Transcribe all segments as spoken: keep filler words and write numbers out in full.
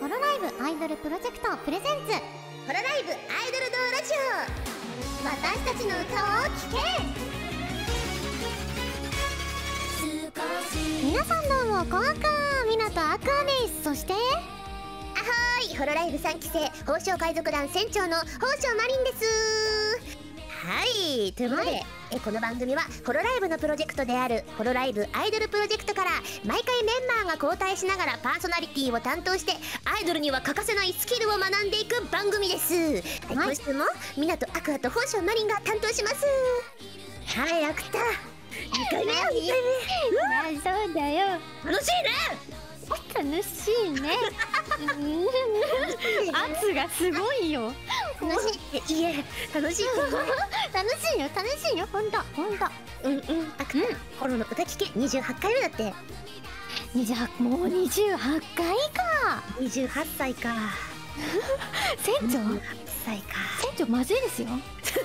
ホロライブアイドルプロジェクトプレゼンツホロライブアイドルドラジオ、私たちの歌を聴け。皆さんどうもこんばんは、みなとアクアです。そしてあはーい、ホロライブさんきせい宝生海賊団船長の宝生マリンです。はい、ということで、はい、えこの番組はホロライブのプロジェクトであるホロライブアイドルプロジェクトから毎回メンバーが交代しながらパーソナリティを担当してアイドルには欠かせないスキルを学んでいく番組です。はい、はい、今週もみなとアクアと宝生マリンが担当します。はい、アクタにかいめよ、にかいめ。 そうだよ、 楽しいね。 楽しいね。圧がすごいよ。 楽しいって言え。楽しいって言え。 楽しいよ、楽しいよ、ほんとほんと。 うんうん、アクタ、ホロの歌聞けにじゅうはちかいめだって。 にじゅうはち、もうにじゅうはちかいか。 にじゅうはっさいか。 船長、 にじゅうはっさいか。 船長まずいですよ。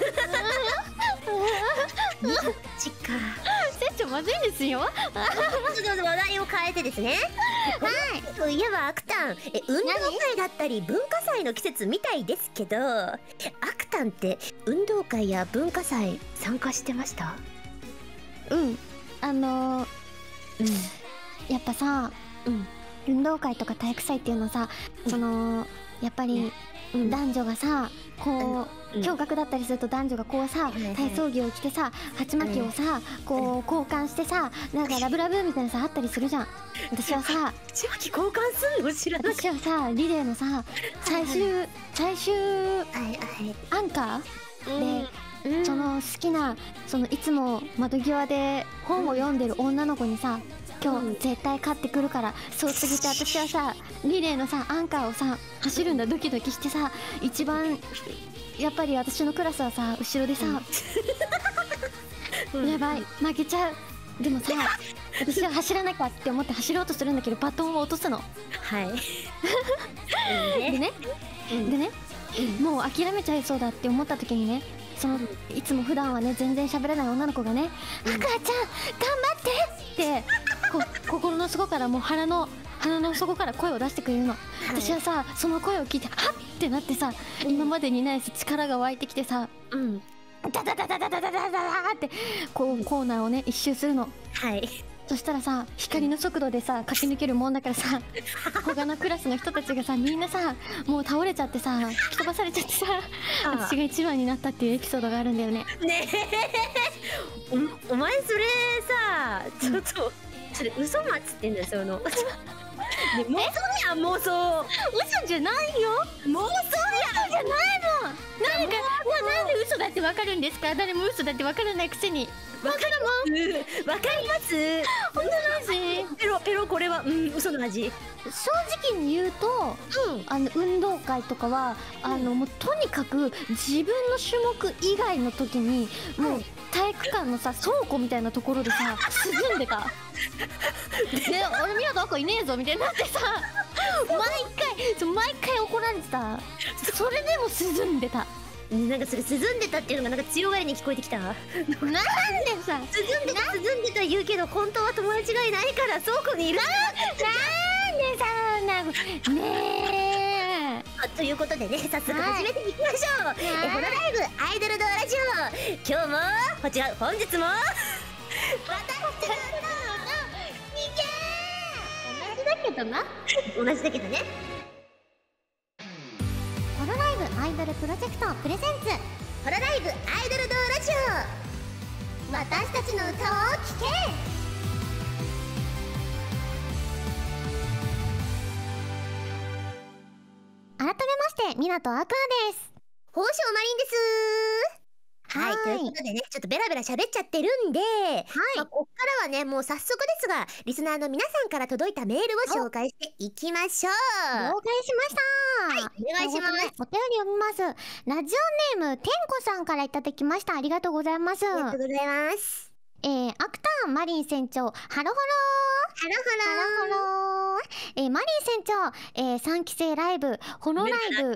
ちか。 船長まずいですよ。 ちょっと話題を変えてですね。はい。といえばアクタン、え運動会だったり文化祭の季節みたいですけど、アクタンって運動会や文化祭参加してました？ うん。あのー、うん。やっぱさ、うん。運動会とか体育祭っていうのさ、そのやっぱり男女がさ、こう。共学だったりすると男女がこうさ、体操着を着てさ、鉢巻きをさ、こう交換してさ、なんかラブラブみたいなさあったりするじゃん。私はさ、 鉢巻き交換すんの知らなかった。 私はさ、リレーのさ、最終最終アンカーで、その好きな、そのいつも窓際で本を読んでる女の子にさ、今日絶対勝ってくるから、そうすぎて私はさ、リレーのさアンカーをさ走るんだ、ドキドキしてさ、一番やっぱり私のクラスはさ後ろでさ、うん、やばい負けちゃう。でもさ私は走らなきゃって思って走ろうとするんだけどバトンを落とすの。はいでね、うん、でね、うん、もう諦めちゃいそうだって思った時にね、そのいつも普段はね全然喋れない女の子がね「あくあちゃん頑張って!」ってこ心の底からもう腹の鼻の底から声を出してくれるの。私はさその声を聞いてはっってなってさ、今までにない力が湧いてきてさ、うんダダダダダダダダダダってこうコーナーをね一周するの。はい。そしたらさ光の速度でさ駆け抜けるもんだからさ、他のクラスの人たちがさみんなさもう倒れちゃってさ吹き飛ばされちゃってさ、私が一番になったっていうエピソードがあるんだよね。ねえお、お前それさちょっと、うん、それ嘘松って言うんだよ、その妄想やん、妄想。 嘘じゃないよ、 妄想やん。 嘘じゃないもん。何かなんで嘘だってわかるんですか？誰も嘘だってわからないくせに。 わかるもん。わかります。 本当の味。ペロペロ、これはうん嘘の味。 正直に言うと、うん、あの運動会とかは、うん、あのもうとにかく自分の種目以外の時にもう体育館のさ倉庫みたいなところでさ涼んでた。で、俺ミラと赤いねえぞみたいになってさ、毎回そう毎回怒られてた。それでも涼んでた。 なんかそれ涼んでたっていうのがなんか強がりに聞こえてきた。なんでさ涼んでた涼んでた言うけど本当は友達がいないから倉庫にいる。 なんでさねえ。ということでね、早速始めていきましょう。はい、えホロライブアイドルドラジオ、今日もこちら本日も私たちのにけー同じだけどな同じだけどね。ホロライブアイドルプロジェクトプレゼンツホロライブアイドルドラジオ、私たちの歌を聴け。改めましてみなとアクアです。宝生マリンです。はい、ということでね、ちょっとベラベラ喋っちゃってるんで、はい、まあ、こっからはね、もう早速ですが、リスナーの皆さんから届いたメールを紹介していきましょう。 了解しました。 はい、お願いします。 お便り読みます。ラジオネーム、てんこさんからいただきました。ありがとうございます。 ありがとうございます。 えー、アクターンマリン船長、ハロホロー。ハロハロハロー。えー、マリン船長、えー、さんきせいライブ、ホロライブ、ファン、ファン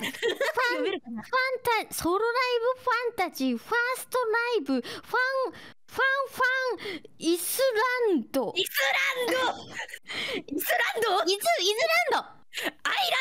タ、ソロライブファンタジー、ファーストライブ、ファン、ファンファン、イスランド。 イスランドイスランドイズ、イズランドアイラ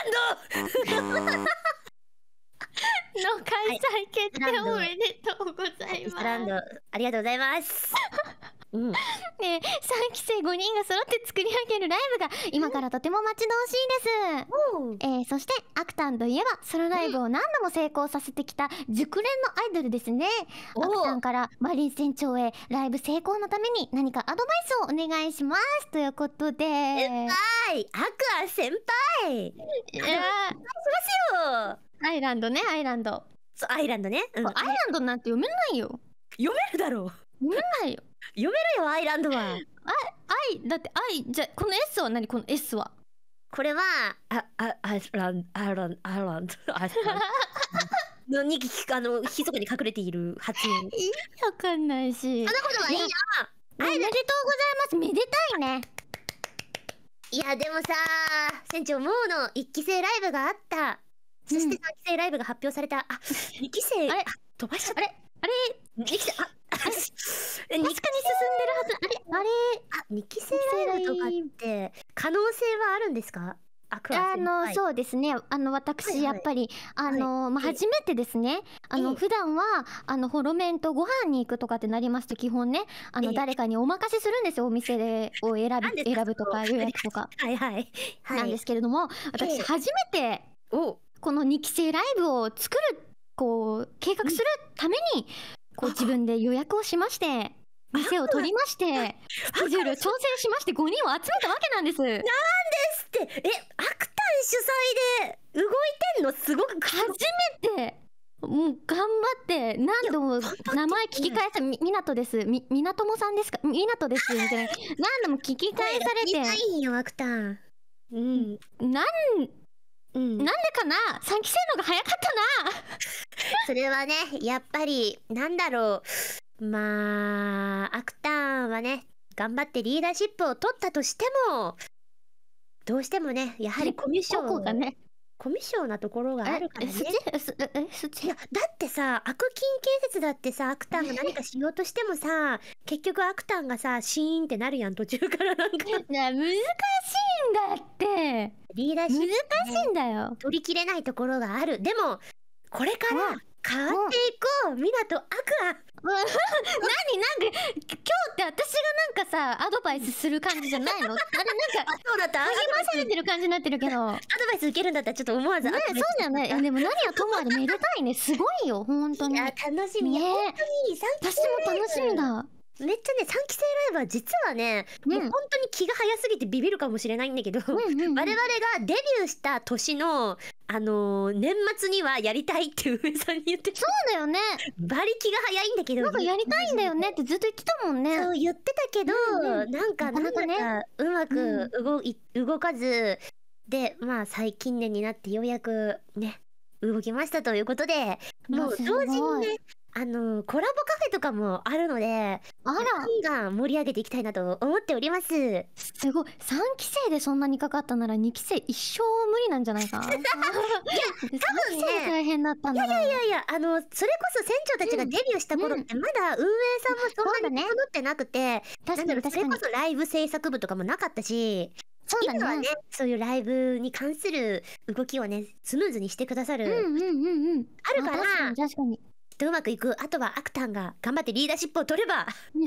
の開催決定おめでとうございます。 ランドありがとうございます。うん、 ねえ、さんきせいごにんが揃って作り上げるライブが今からとても待ち遠しいです。うん、えー、そしてアクタンといえばソロライブを何度も成功させてきた熟練のアイドルですね。アクタンからマリン船長へライブ成功のために何かアドバイスをお願いしますということで。 先輩、アクア先輩、いやー、お願いしますよ。 アイランドね、アイランド。 そう、アイランドね、うん、 アイランドなんて読めないよ。 読めるだろう。 読めないよ。 読めるよ、アイランドは。あ、 アイだってアイじゃ、この S は何？この S はこれはああアイランドアイランドアイランドアイランドのにあの密かに隠れている発音。 意味わかんないし。 そんなことはいいよ。 おめでとうございます。めでたいね。 いやでもさ、船長もうのいっきせいライブがあった。そしてさんきせいライブが発表された。あ、にきせい、あれ飛ばしちゃった。あれあれにきせい、あ、確かに進んでるはず。あれあれあ、にきせいライブとかって可能性はあるんですか？ あのそうですね、あの私やっぱりあのまあ初めてですね、あの普段はあのホロメンとご飯に行くとかってなりますと基本ね、あの誰かにお任せするんですよ、お店でを選び選ぶとか予約とかはいはいなんですけれども、私初めてこのにきせいライブを作るこう計画するためにこう自分で予約をしまして。店を取りましてスケジュール調整しましてごにんを集めたわけなんです。なんですって。え、アクタン主催で動いてんの？すごく初めてもう頑張って何度も名前聞き返さみ港ですみ港もさんですか港ですみたいな何度も聞き返されていいよアクタン。うんなんうん、なんでかなさんきせいのが早かったなそれはねやっぱりなんだろう、まあアクタンはね頑張ってリーダーシップを取ったとしてもどうしてもねやはりコミュ障がねコミュ障なところがあるからね。いやだってさ悪筋建設だってさアクタンが何かしようとしてもさ結局アクタンがさシーンってなるやん途中からなんか難しいんだってリーダーシップ、ね、 難しいんだよ取りきれないところがある。でもこれから変わっていこう港アクア何なんか今日って私がなんかさアドバイスする感じじゃないの？あれなんかそうだった励まされてる感じになってるけどアドバイス受けるんだったらちょっと思わずねそうだよね。でも何はともあれめでたいねすごいよ本当に。いや楽しみね本当に私も楽しみだ。 めっちゃねさんきせいライブは実はね、うん、もう本当に気が早すぎてビビるかもしれないんだけど、うんうんうん、我々がデビューした年のあのー、年末にはやりたいって上さんに言ってた。 そうだよねバリ気が早いんだけどなんかやりたいんだよねってずっと言ってたもんね。 そう言ってたけど、うんうん、なんかなんだかうまく動い、うん、動かずでまあ最近年になってようやくね動きましたということでもう同時にねあのコラボカフェとかもあるのであらが盛り上げていきたいなと思っております。 すごいさんきせいでそんなにかかったならにきせい一生無理なんじゃないかいや多分ね大変だったんだ。 いやいやいやあのそれこそ船長たちがデビューした頃ってまだ運営さんもそんなに整ってなくて、確かにそれこそライブ制作部とかもなかったしそうだね、今はねそういうライブに関する動きをねスムーズにしてくださるあるから確かにうまくいく。あとはアクタンが頑張ってリーダーシップを取れば頑張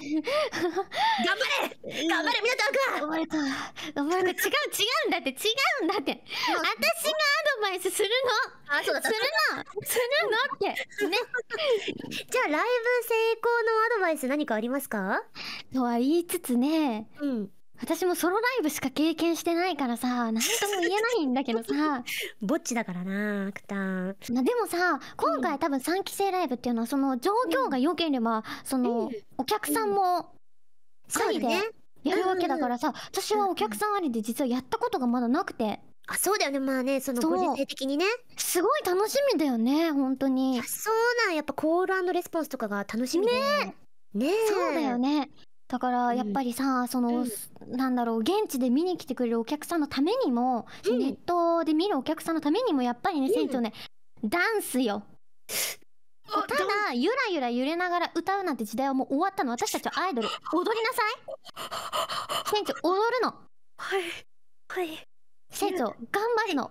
れ頑張れ港アクアお前かお前か違う違うんだって違うんだって私がアドバイスするのあそうだするのするのってねじゃあライブ成功のアドバイス何かありますかとは言いつつねうん私もソロライブしか経験してないからさ何とも言えないんだけどさぼっちだからなアクタン。 でもさ今回多分さんきせいライブっていうのはその状況が良ければ、うん、その、うん、お客さんもありでやるわけだからさ、うん、私はお客さんありで実はやったことがまだなくて。 あそうだよねまあねそのご時世的にねすごい楽しみだよね本当に。 いやそうなんやっぱコール&レスポンスとかが楽しみでねねそうだよね。だからやっぱりさ、うん、その、うん、なんだろう現地で見に来てくれるお客さんのためにも、うん、ネットで見るお客さんのためにもやっぱりね、うん、船長ねダンスよ。ただゆらゆら揺れながら歌うなんて時代はもう終わったの。私たちはアイドル踊りなさい船長踊るの。 はいはい船長頑張るの。 は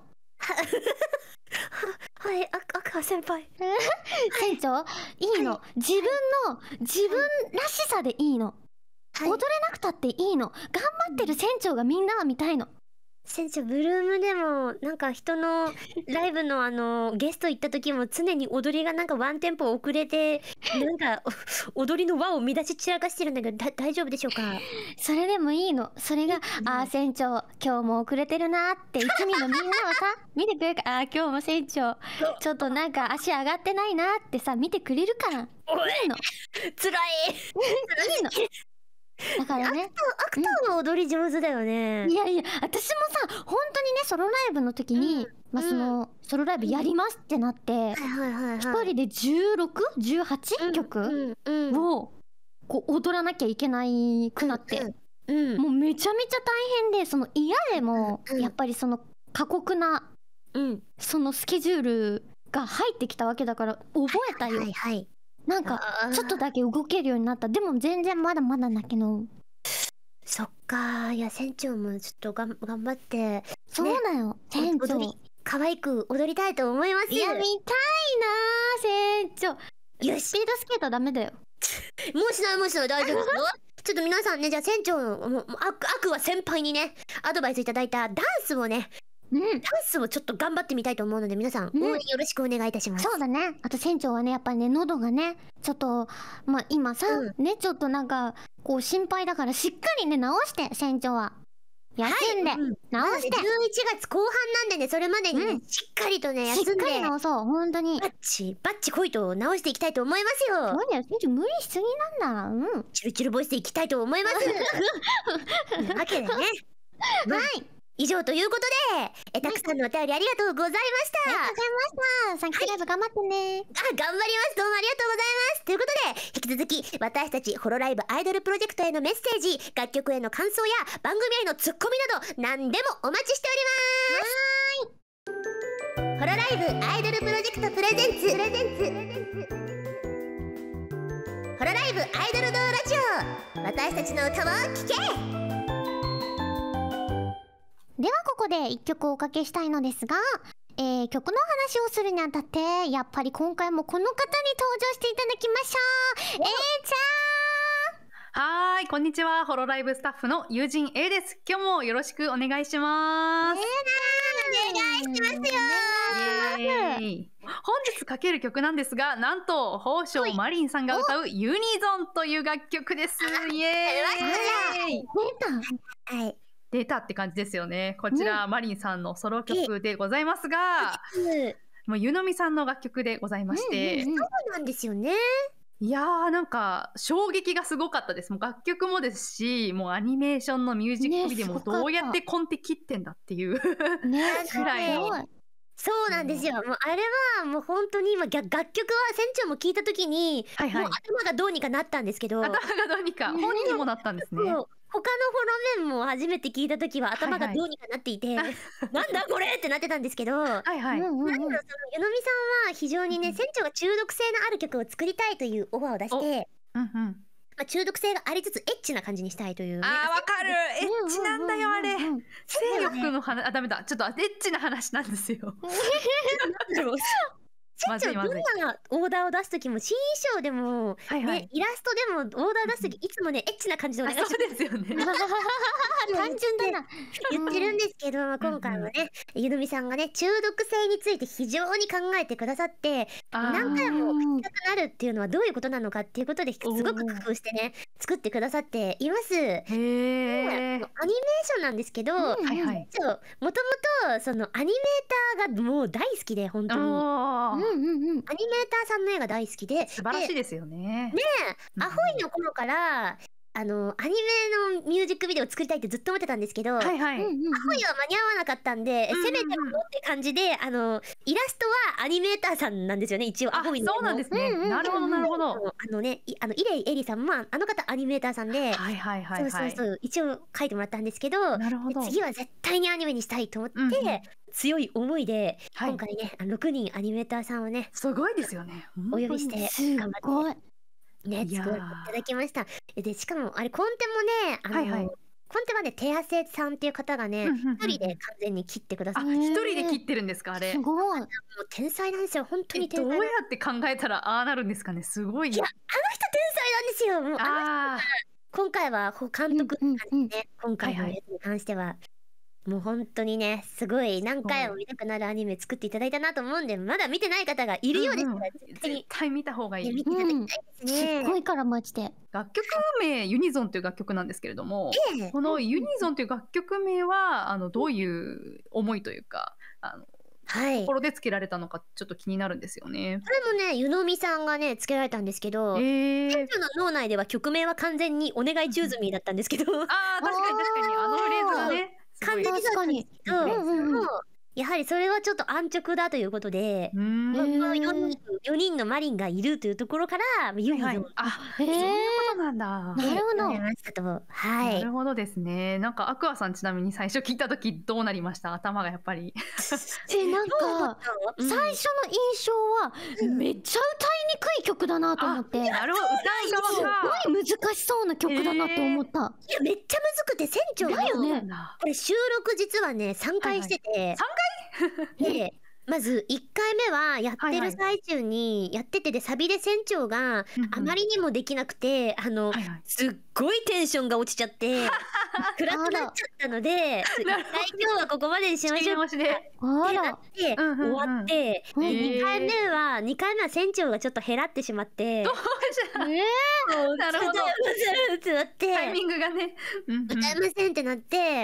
はい、あアクア先輩。 船長いいの、自分の自分らしさでいいの、踊れなくたっていいの、頑張ってる船長がみんなは見たいの。 船長、ブルームでもなんか人のライブのあのゲスト行った時も常に踊りがなんかワンテンポ遅れてなんか踊りの輪を乱し散らかしてるんだけど、だ大丈夫でしょうか？ それでもいいの、それが、うん、あー船長今日も遅れてるなって一味のみんなはさ見てくれるから、あー今日も船長ちょっとなんか足上がってないなってさ見てくれるからいいの。 つらいいいのだからね、 アクターの踊り上手だよね、うん、 いやいや私もさ本当にねソロライブの時に、うん、まあその、うん、ソロライブやりますってなって一人でじゅうろく、じゅうはちきょくをこう踊らなきゃいけないくなって、うんうん、もうめちゃめちゃ大変で、その嫌でも、うん、やっぱりその過酷な、うん、そのスケジュールが入ってきたわけだから覚えたよ、はいはい、なんかちょっとだけ動けるようになった。でも全然まだまだだけど。 そっか。いや船長もちょっとがん頑張って、 そうだよ、ね、船長踊り可愛く踊りたいと思います。 いや見たいな船長。よし、スピードスケートダメだよ。 もうしないもうしない、大丈夫ですよ。ちょっと皆さんね、じゃあ船長のアクア先輩にねアドバイスいただいたダンスをね、うん、ダンスをちょっと頑張ってみたいと思うので、皆さん応援よろしくお願いいたします、 うん、そうだね。あと船長はねやっぱりね喉がねちょっとまあ今さ、うん、ねちょっとなんかこう心配だからしっかりね直して船長は休んで、はい、うん、直してじゅういちがつこうはんなんでね、それまでにね、うん、しっかりとね休んでしっかり直そう。本当にバッチバッチ来いと直していきたいと思いますよ。 そうだよ船長、無理しすぎなんだ。うん、 チルチルボイスでいきたいと思いますなわけでねはい以上ということで、えたくさんのお便りありがとうございました。 ありがとうございました。さんきライブ頑張ってね。 あ、頑張ります。どうもありがとうございます。ということで、引き続き私たちホロライブアイドルプロジェクトへのメッセージ、楽曲への感想や番組へのツッコミなど何でもお待ちしております。ホロライブアイドルプロジェクトプレゼンツプレゼンツホロライブアイドルドラジオ、私たちの歌を聴け。 ではここでいっきょくおかけしたいのですが、えー、曲の話をするにあたってやっぱり今回もこの方に登場していただきましょう。 A ちゃん。はーい、こんにちは。ホロライブスタッフの友人 A です。今日もよろしくお願いします。 お願いしますよ。 イエーイ。本日かける曲なんですが、なんと宝生マリンさんが歌うユニゾンという楽曲です。イエーイ。 出た。はい、 出たって感じですよね。こちら、ね、マリンさんのソロ曲でございますが、もう湯飲みさんの楽曲でございまして、 うんうんうん、そうなんですよね。 いやーなんか衝撃がすごかったです。もう楽曲もですし、もうアニメーションのミュージックビデオもどうやってコンテ切ってんだっていうねくらいの。 そうなんですよ、うん、もうあれはもう本当に今楽曲は船長も聞いた時に、はいはい、もう頭がどうにかなったんですけど、 頭がどうにか本人もなったんですね。 他のフォロメンも初めて聞いた時は頭がどうにかなっていて、はいはい、なんだこれってなってたんですけど、はいはい、なんだその湯飲みさんは非常にね、うん、船長が中毒性のある曲を作りたいというオファーを出して、うんうん、まあ、中毒性がありつつエッチな感じにしたいという、ね、 あーわかる、エッチなんだよあれ、性欲の話、あダメだ、ちょっとエッチな話なんですよ船長どんなオーダーを出す時も新衣装でも、はいはい、ね、イラストでもオーダー出す時いつもねエッチな感じでお願いします。 そうですよね単純だな言ってるんですけど、うん、今回はねゆのみさんがね中毒性について非常に考えてくださって、何回も書きたくなるっていうのはどういうことなのかっていうことですごく工夫してね作ってくださっています。へー、アニメーションなんですけど、うん、もともとそのアニメーターがもう大好きで本当に。アニメーターさんの絵が大好きで素晴らしいですよね。 ねえ、アホイの頃からあのアニメのミュージックビデオを作りたいってずっと思ってたんですけど、はいはい、アホイは間に合わなかったんで、うんうん、せめてもって感じであのイラストはアニメーターさんなんですよね一応。アホイのそうなんですね、うんうん、なるほどなるほど。 あのねあのイレイエリさんもあの方アニメーターさんで、はいはいはいはい、そうそうそう一応書いてもらったんですけど、なるほど次は絶対にアニメにしたいと思って、うんうん、強い思いで、はい、今回ねろくにんアニメーターさんをねすごいですよねお呼びして頑張ってね作っていただきました。でしかもあれコンテもねあの、はいはい、 コンテはね、手汗さんっていう方がね、一人で完全に切ってください。一人で切ってるんですか、あれ。 すごい。 もう天才なんですよ、本当に天才。 どうやって考えたらああなるんですかね、すごい。 いや、あの人天才なんですよ。もうあの人今回は監督なんですね、今回のやつに関しては。もう本当にね、すごい何回も見たくなるアニメ作っていただいたなと思うんで、まだ見てない方がいるようですから、 絶対見た方がいい。 見ていただきたいですね。 すごいからマジで。 楽曲名ユニゾンという楽曲なんですけれども、このユニゾンという楽曲名はあのどういう思いというか、あのはい、ところでつけられたのかちょっと気になるんですよね。 これもね、湯飲みさんがねつけられたんですけど、店長の脳内では曲名は完全にお願いチューズミーだったんですけど、 ああ確かに確かにあのフレーズがね。 完全に確かに。やはりそれはちょっと安直だということで、よにんのマリンがいるというところからユニゾン。 あ、そういうことなんだ。 なるほど。 はい。なるほどですね。なんかアクアさんちなみに最初聞いた時どうなりました？頭がやっぱり。 え、なんか最初の印象はめっちゃ歌いにくい曲だなと思って。 なるほど。歌う側がすごい難しそうな曲だなって思った。 いやめっちゃむずくて船長だよね。 これ収録実はねさんかいしてて。 さんかい？ でまずいっかいめはやってる最中にやってて、でサビで船長があまりにもできなくて、あのすっごいテンションが落ちちゃって暗くなっちゃったので、一回今日はここまでにしましょうってなって終わって、にかいめはにかいめは船長がちょっと減らってしまって、 どうしたねえ、なるほどってなってタイミングがね歌えませんってなって、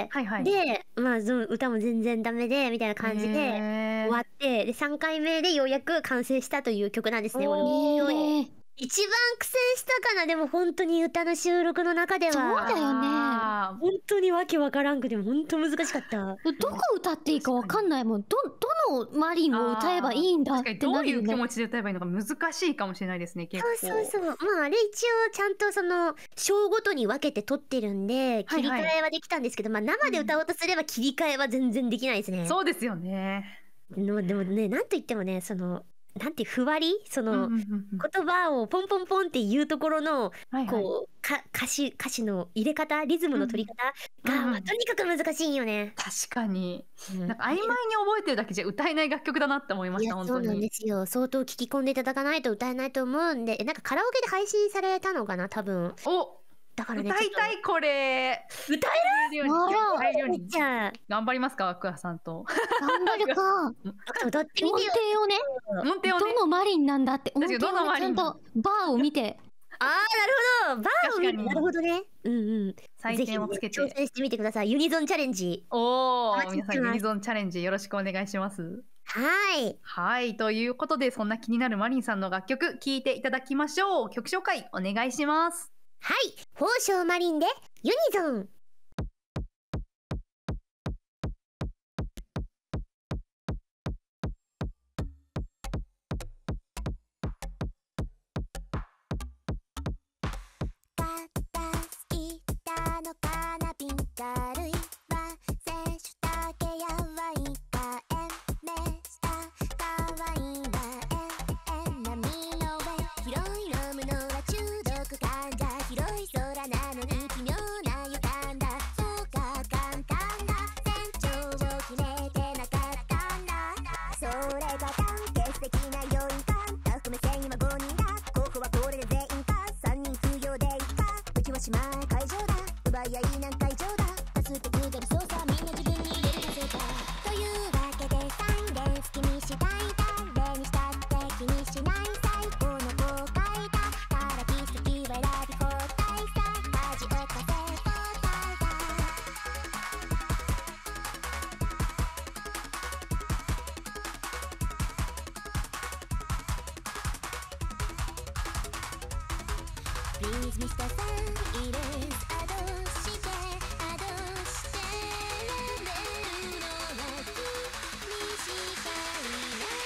でまあ歌も全然ダメでみたいな感じで終わって。でさんかいめでようやく完成したという曲なんですね。この一番苦戦したかな。でも本当に歌の収録の中ではそうだよね。 本当にわけわからんくて本当難しかった。 どこ歌っていいかわかんないもん。どどのマリンを歌えばいいんだってなるよね。 どういう気持ちで歌えばいいのか難しいかもしれないですね。結構そうそうそう。まああれ一応ちゃんとその章ごとに分けて撮ってるんで切り替えはできたんですけど、まあ生で歌おうとすれば切り替えは全然できないですね。 そうですよね。 のでもね、なんと言ってもね、そのなんていうふわり、その言葉をポンポンポンっていうところのこうか歌詞歌詞の入れ方、リズムの取り方が、まあ、とにかく難しいよね。 確かに、うん、なんか曖昧に覚えてるだけじゃ歌えない楽曲だなって思いました。本当にそうなんですよ。相当聞き込んでいただかないと歌えないと思うんで、なんかカラオケで配信されたのかな、多分。 おだからね、歌いたいこれ。 歌える？ 歌えるように頑張りますか、アクアさんと。 頑張るか。 歌ってみてよ。 音程をね。どのマリンなんだって。音程をちゃんとバーを見て。 ああ、なるほど。バーを見て。なるほどね。うんうん。 採点をつけて挑戦してみてください。ユニゾンチャレンジ。 おお、皆さんユニゾンチャレンジよろしくお願いします。 はい。 はい、ということでそんな気になるマリンさんの楽曲聴いていただきましょう。曲紹介お願いします。 はい、宝生マリンでユニゾン。Please, ミスター さん、イレスアドしてアドしてレベルの楽にしたいな。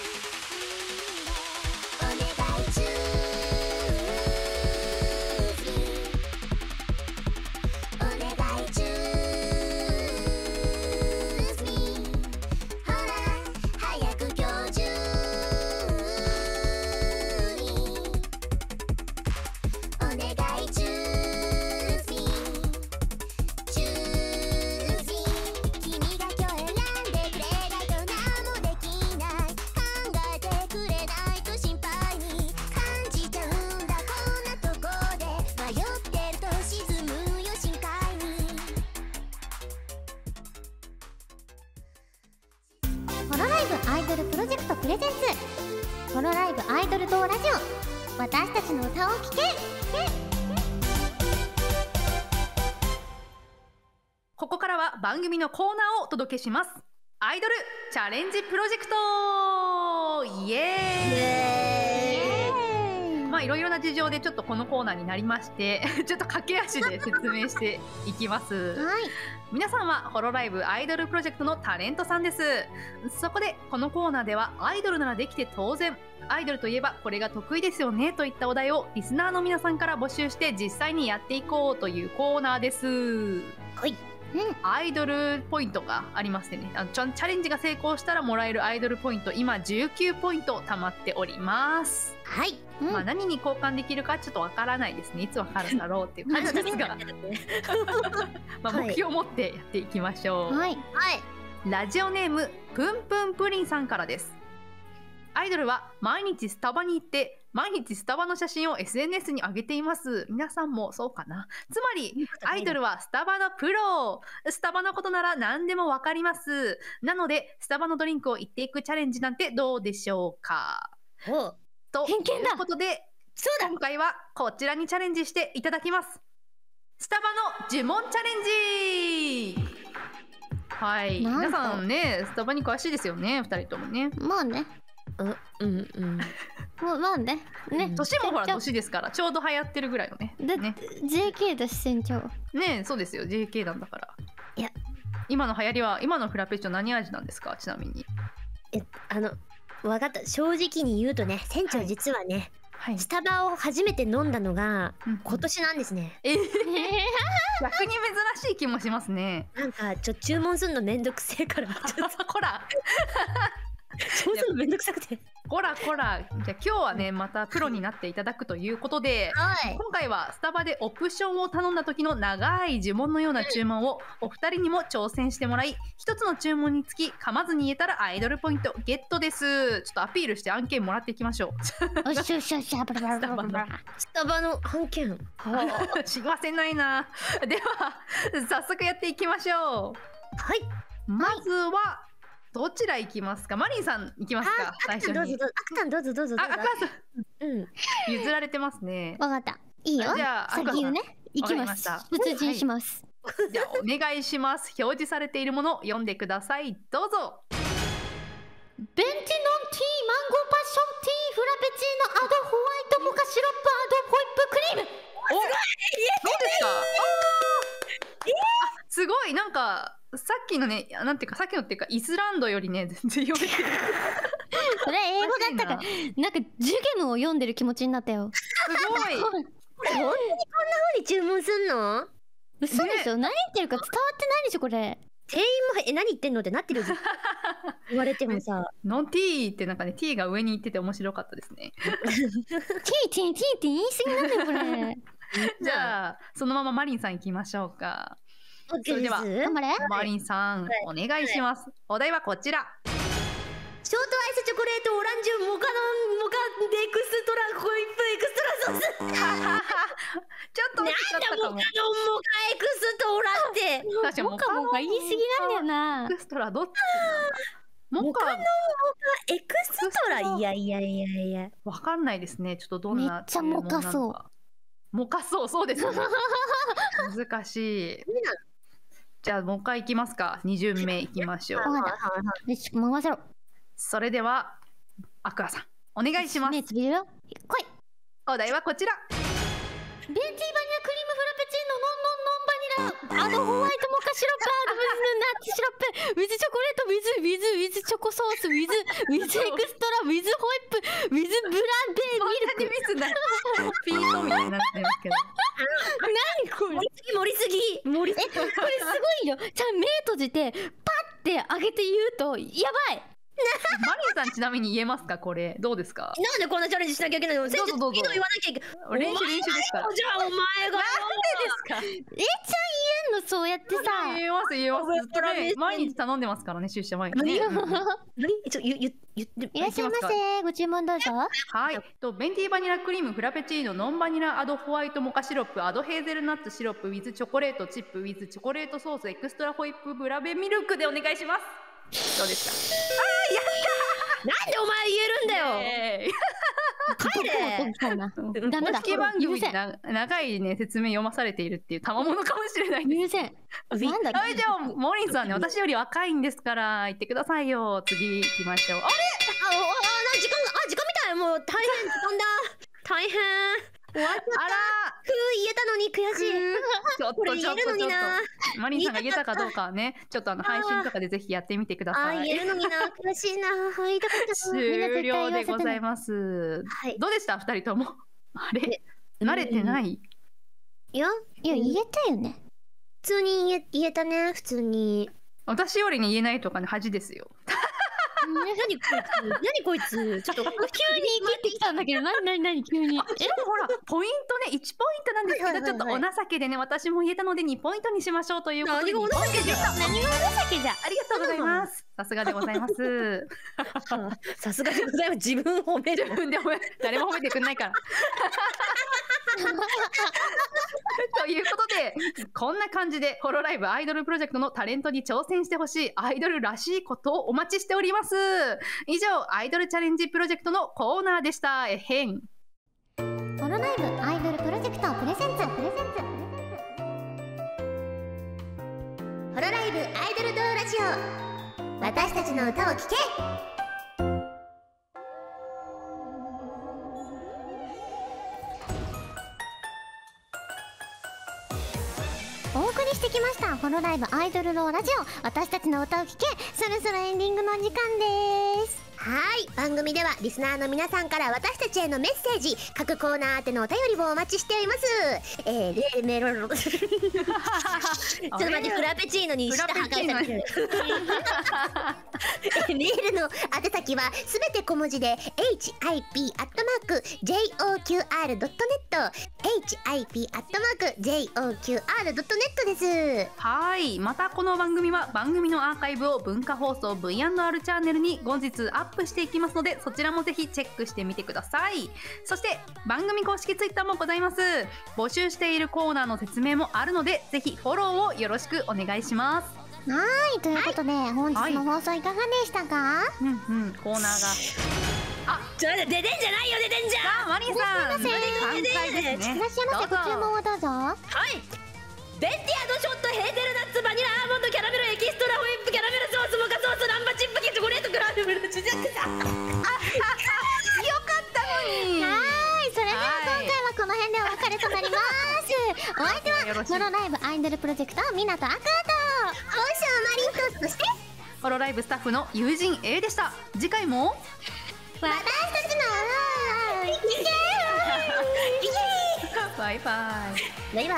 お願いチューズお願いチューズミほら早く今日中お願いチューズアイドルプロジェクトプレゼンツホロライブアイドル同ラジオ、私たちの歌を聴け。 ここからは番組のコーナーをお届けします。アイドルチャレンジプロジェクト、イエーイ。まあいろいろな事情でちょっとこのコーナーになりましてちょっと駆け足で説明していきます。はい、皆さんはホロライブアイドルプロジェクトのタレントさんです。そこでこのコーナーではアイドルならできて当然、アイドルといえばこれが得意ですよねといったお題をリスナーの皆さんから募集して実際にやっていこうというコーナーです。はい、アイドルポイントがありましてね、あのチャレンジが成功したらもらえるアイドルポイント、今じゅうきゅうポイント貯まっております。はい、うん、まあ何に交換できるかちょっとわからないですね。いつわかるだろうっていう感じですがまあ目標を持ってやっていきましょう。はい、はい、ラジオネームぷんぷんプリンさんからです。アイドルは毎日スタバに行って毎日スタバの写真を エスエヌエス に上げています。皆さんもそうかな。つまりアイドルはスタバのプロ。スタバのことなら何でもわかります。なのでスタバのドリンクを言っていくチャレンジなんてどうでしょうか。ということで、そうだ、今回はこちらにチャレンジしていただきます。スタバの呪文チャレンジ。はい、皆さんねスタバに詳しいですよね、ふたりともね。 まあね、うんうんうん。まあまあね、ね。 年もほら年ですから、ちょうど流行ってるぐらいのね。 で、 ね、 ジェーケー だし船長。 ね、そうですよ、ジェーケー なんだから。いや、今の流行りは今のフラペチオ何味なんですか、ちなみに。 え、あの分かった。正直に言うとね、船長実はね、はい、スタバを初めて飲んだのが今年なんですね。えー、 逆に珍しい気もしますね。 なんかちょっと注文するのめんどくせえからちょっとこらそうするのめんどくさくて。 こらこら、じゃあ今日はねまたプロになっていただくということで、はい、今回はスタバでオプションを頼んだ時の長い呪文のような注文をお二人にも挑戦してもらい、一つの注文につき噛まずに言えたらアイドルポイントゲットです。ちょっとアピールして案件もらっていきましょう。おしょしょしょブラブラブラブラ。 スタバの案件幸せないな。では早速やっていきましょう。はい、まずはどちら行きますか。マリンさん行きますか。最初に。 どうぞどうぞ。アクさんどうぞどうぞどうぞ。 あ、アクさん。うん。譲られてますね。 わかった。いいよ。 じゃあ先言うね。行きます。出陣します。 じゃあお願いします。表示されているもの読んでください。どうぞ。 ベンティノンティーマンゴーパッションティーフラペチーノアドホワイトモカシロップアドホイップクリーム。 お、どうですか。あ、すごい。なんかさっきのね、なんていうかさっきのっていうかイスランドよりね全然読めてる。 それ英語だったから、なんかジュゲムを読んでる気持ちになったよ。 すごい。 本当にこんな風に注文すんの？ 嘘でしょ、ね、何言ってるか伝わってないでしょこれ。 店員もえ何言ってんのってなってる。言われてもさ、 ノンティーってなんかね T が上に行ってて面白かったですね。 T T T って言い過ぎなんだよこれ。 じゃあそのままマリンさん行きましょうか。それではマリンさん、はい、お願いします、はい、お題はこちら。 ショートアイスチョコレートオランジュモカノンモカデクストラホイップエクストラソース。 ちょっとなんだモカノンモカエクストラって。 確かにモカモカ言い過ぎなんだよな。 エクストラどっち？ モカノンモカエクストラ、いやいやいやいや。 わかんないですね。ちょっとどんな。 めっちゃモカそう。 モカそう、そうですね。難しい。じゃあもう一回いきますか。に巡目いきましょう。 よし、回せろ。 それではアクアさんお願いします。 目つぶるよ。来い。 お題はこちら。 ベンティーバニラクリームフラペチーノノンノンノンバニラアドホワイトモカシロップアドナッツシロップウィズチョコレートウィズウィズウィズチョコソースウィズウィズエクストラウィズホイップウィズブランデーミルク。 ミスなピートみたいになってますけど。 何これ。 盛りすぎ盛りすぎ。 え、これすごいよ。じゃあ目閉じてパッて上げて言うとやばい。 マリンさんちなみに言えますか。これどうですか。 なんでこんなチャレンジしなきゃいけないの。 どうぞどうぞ。 言わなきゃいけない。 練習練習ですから。 じゃあお前がなんでですか。 えちゃん言えんのそうやってさ。 言えます言えます。ずっとね毎日頼んでますからね、出社前にね。 何ちょ言言言っていらっしゃいませ。ご注文どうぞ。 はい。とベンティーバニラクリームフラペチーノノンバニラアドホワイトモカシロップアドヘーゼルナッツシロップウィズチョコレートチップウィズチョコレートソースエクストラホイップブラベミルクでお願いします。どうですか。あーやったー。 でお前言えるんだよ。帰れ。 ダメだ。公式番組で長いね説明読まされているっていう賜物かもしれないです。 許せん。なんだ。 はい、じゃあモリンさんね、私より若いんですから言ってくださいよ。次行きましょう。あれ？ああ、時間があ時間みたい。もう大変時間だ。大変。終わっちゃった。あら。ふう言えたのに悔しい。 ちょっとちょっとちょっと。マリンさんが言えたかどうかはね、ちょっとあの配信とかでぜひやってみてください。 あ言えるのにな、悔しいな。はい、痛かった。 終了でございます。はい。どうでした二人とも。あれ慣れてない？ いやいや言えたよね。 普通に言え言えたね。普通に。 私よりに言えないとかね恥ですよ。 何こいつ何こいつちょっと急に聞いてきたんだけど何何何急にえほらポイントねいちポイントなんですけどちょっとお情けでね私も言えたのでにポイントにしましょうということで何がお情けじゃ何がお情けじゃありがとうございますさすがでございますさすがでございます自分褒める自分で褒め誰も褒めてくんないからということでこんな感じでホロライブアイドルプロジェクトのタレントに挑戦してほしいアイドルらしいことをお待ちしております。以上アイドルチャレンジプロジェクトのコーナーでした。えへん。 ホロライブアイドルプロジェクトプレゼンツプレゼンツホロライブアイドルドーラジオ私たちの歌を聴け。 お送りしてきましたホロライブアイドルローラジオ私たちの歌を聴け。そろそろエンディングの時間です。 はい、番組ではリスナーの皆さんから私たちへのメッセージ各コーナー宛てのお便りをお待ちしております。えー、レーメロロちょっと待ってフラペチーノに舌破壊されてるメールの宛先はすべて小文字で エイチアイピー アットマーク ジェイオーキューアール ドットネット エイチアイピー アットマーク ジェイオーキューアール ドットネットです。 はい、またこの番組は番組のアーカイブを文化放送 ブイアンドアール チャンネルに後日アップしていきますのでそちらもぜひチェックしてみてください。そして番組公式ツイッターもございます。募集しているコーナーの説明もあるのでぜひフォローをよろしくお願いします。 はいということで、はい、本日の放送いかがでしたか？はい、 うんうんコーナーがあちょっと出てんじゃないよ出てんじゃん。 マリンさんすいませんですね。 いらっしゃいませ。ご注文をどうぞ。 はいベンティアドショットヘーゼルナッツバニラアーモンドキャラメルエキストラホイップキャラメルソースモカソースナンバチップキチョコレートクラーメルチュジャクサよかったのに。 はいそれでは今回はこの辺でお別れとなります。お相手はホロライブアイドルプロジェクト湊赤とホショーマリンとそしてホロライブスタッフの友人 A でした。次回も私たちのバイバイバイバイ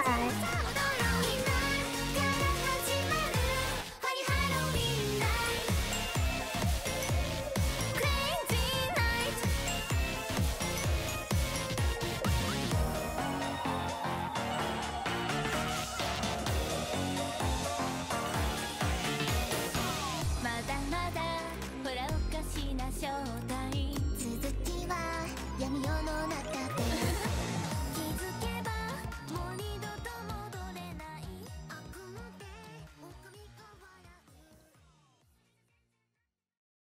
まだまだほらおかしな正体